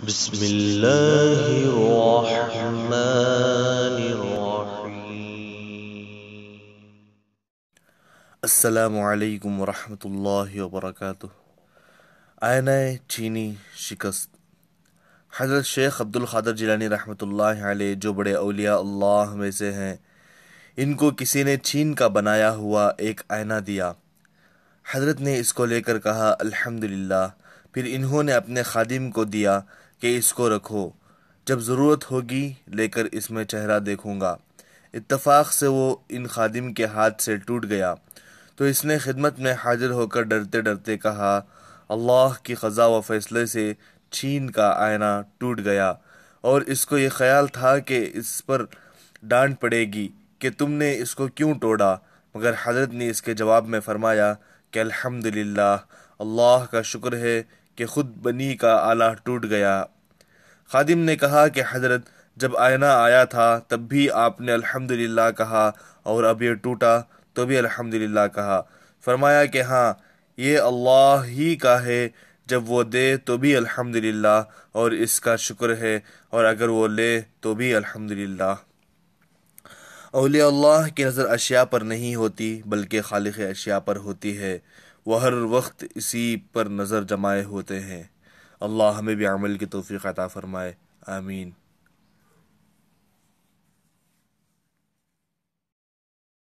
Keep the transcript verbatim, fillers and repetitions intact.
بسم اللہ الرحمن الرحیم۔ السلام علیکم ورحمۃ اللہ وبرکاتہ۔ آئینہ چینی شکست۔ حضرت شیخ عبد القادر جیلانی رحمۃ اللہ علیہ جو بڑے اولیاء اللہ میں سے ہیں، ان کو کسی نے چین کا بنایا ہوا ایک آئینہ دیا۔ حضرت نے اس کو لے کر کہا الحمدللہ، پھر انہوں نے اپنے خادم کو دیا کہ اس کو رکھو، جب ضرورت ہوگی لے کر اس میں چہرہ دیکھوں گا۔ اتفاق سے وہ ان خادم کے ہاتھ سے ٹوٹ گیا تو اس نے خدمت میں حاضر ہو کر ڈرتے ڈرتے کہا، اللہ کی قضا و فیصلے سے چین کا آئینہ ٹوٹ گیا، اور اس کو یہ خیال تھا کہ اس پر ڈانٹ پڑے گی کہ تم نے اس کو کیوں توڑا، مگر حضرت نے اس کے جواب میں فرمایا کہ الحمدللہ، اللہ کا شکر ہے کہ خود بنی کا آلہ ٹوٹ گیا۔ خادم نے کہا کہ حضرت، جب آئینہ آیا تھا تب بھی آپ نے الحمدللہ کہا، اور اب یہ ٹوٹا تو بھی الحمدللہ کہا۔ فرمایا کہ ہاں، یہ اللہ ہی کا ہے، جب وہ دے تو بھی الحمدللہ اور اس کا شکر ہے، اور اگر وہ لے تو بھی الحمدللہ۔ اولیاء اللہ کی نظر اشیاء پر نہیں ہوتی بلکہ خالق اشیاء پر ہوتی ہے، وہ ہر وقت اسی پر نظر جمائے ہوتے ہیں۔ اللہ ہمیں بھی عمل کی توفیق عطا فرمائے، آمین۔